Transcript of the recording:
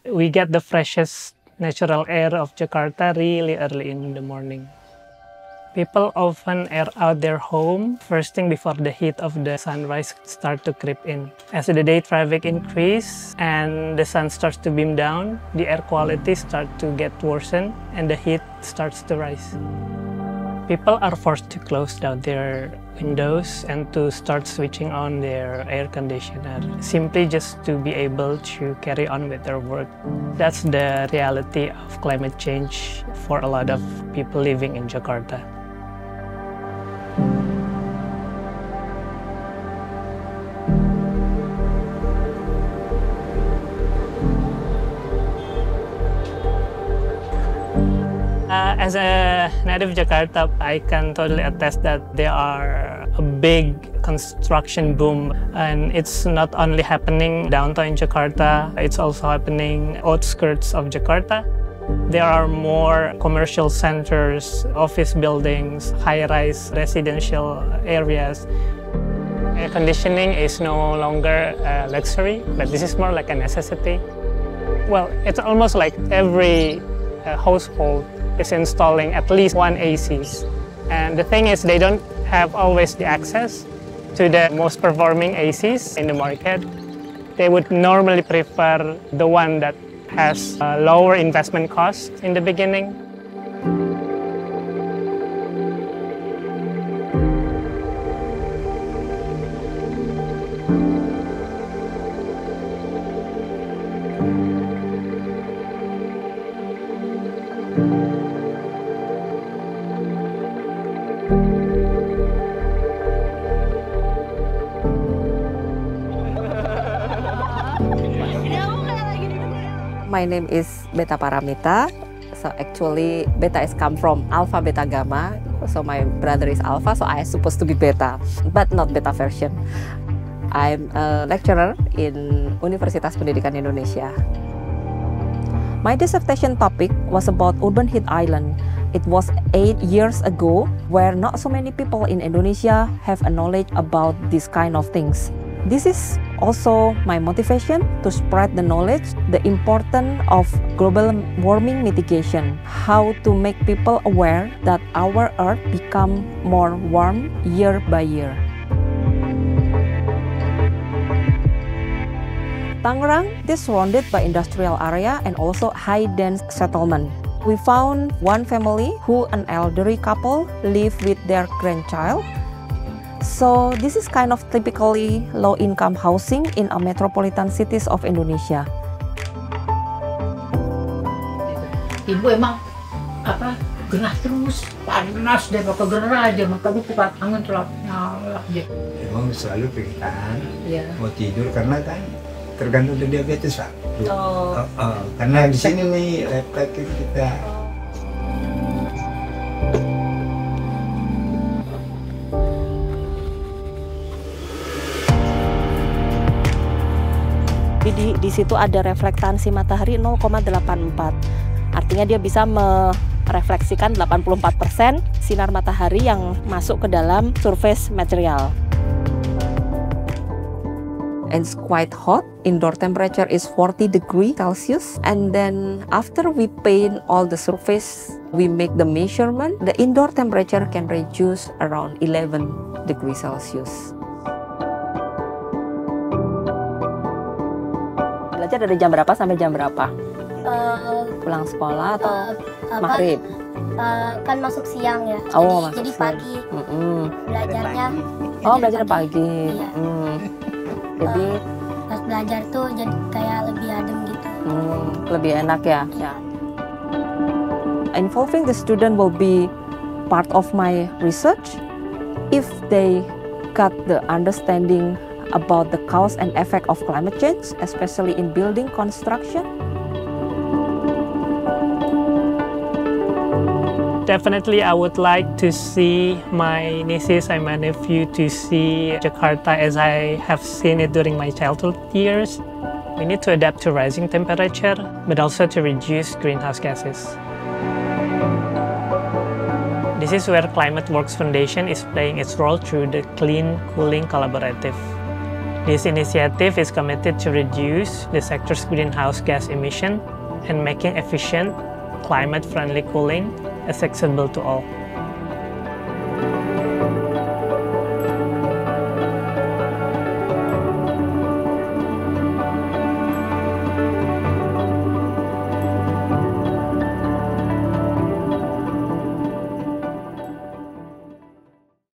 We get the freshest natural air of Jakarta really early in the morning. People often air out their home first thing before the heat of the sunrise start to creep in. As the day traffic increase and the sun starts to beam down, the air quality starts to get worsen and the heat starts to rise. People are forced to close down their windows and to start switching on their air conditioner, simply just to be able to carry on with their work. That's the reality of climate change for a lot of people living in Jakarta. As a native Jakarta, I can totally attest that there are a big construction boom, and it's not only happening downtown Jakarta, it's also happening outskirts of Jakarta. There are more commercial centers, office buildings, high-rise residential areas. Air conditioning is no longer a luxury, but this is more like a necessity. Well, it's almost like every household is installing at least one ACs. And the thing is, they don't have always the access to the most performing ACs in the market. They would normally prefer the one that has a lower investment cost in the beginning. My name is Beta Paramita. So actually, Beta is come from Alpha Beta Gamma. So my brother is Alpha, so I supposed to be Beta, but not Beta version. I'm a lecturer in Universitas Pendidikan Indonesia. My dissertation topic was about urban heat island. It was 8 years ago, where not so many people in Indonesia have a knowledge about this kind of things. This is also my motivation to spread the knowledge, the importance of global warming mitigation, how to make people aware that our Earth become more warm year by year. Tangerang is surrounded by industrial area and also high-dense settlement. We found one family who an elderly couple live with their grandchild. So this is kind of typically low-income housing in a metropolitan cities of Indonesia. Ibu emang gerah terus, panas deh, bakal gerah aja, makanya buka tangan terlalu nyala aja. Emang selalu pingsan, Iya. mau tidur karena kan tergantung dari diabetes Pak. Karena di sini nih refleks kita. Di situ ada reflektansi matahari 0,84. Artinya dia bisa merefleksikan 84% sinar matahari yang masuk ke dalam surface material. It's quite hot. Indoor temperature is 40 degrees Celsius. And then after we paint all the surface, we make the measurement. The indoor temperature can reduce around 11 degrees Celsius. Belajar dari jam berapa sampai jam berapa? Pulang sekolah atau maghrib? Kan masuk siang ya. Oh, jadi masuk siang. pagi. Belajarnya. Oh, belajar pagi. Iya. Jadi Pas belajar tuh jadi kayak lebih adem gitu. lebih enak ya. Involving the student will be part of my research if they got the understanding about the cause and effect of climate change, especially in building construction. Definitely, I would like to see my nieces and my nephew to see Jakarta as I have seen it during my childhood years. We need to adapt to rising temperature, but also to reduce greenhouse gases. This is where Climate Works Foundation is playing its role through the Clean Cooling Collaborative. This initiative is committed to reduce the sector's greenhouse gas emission and making efficient, climate-friendly cooling accessible to all.